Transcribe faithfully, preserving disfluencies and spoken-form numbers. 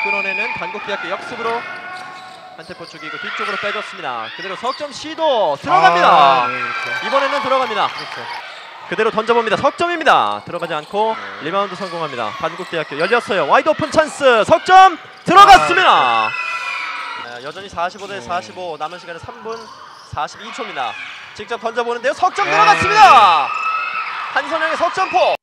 끊어내는 단국대학교 역습으로 한 템포 죽이고 뒤쪽으로 빼줬습니다. 그대로 석점 시도 들어갑니다. 아, 네, 그렇죠. 이번에는 들어갑니다. 그렇죠. 그대로 던져봅니다. 석점입니다. 들어가지 않고 네. 리바운드 성공합니다. 단국대학교 열렸어요. 와이드 오픈 찬스 석점 들어갔습니다. 아, 네, 여전히 사십오 대 사십오 남은 시간은 삼 분 사십이 초입니다. 직접 던져보는데요. 석점 네. 들어갔습니다. 한선영의 석점포.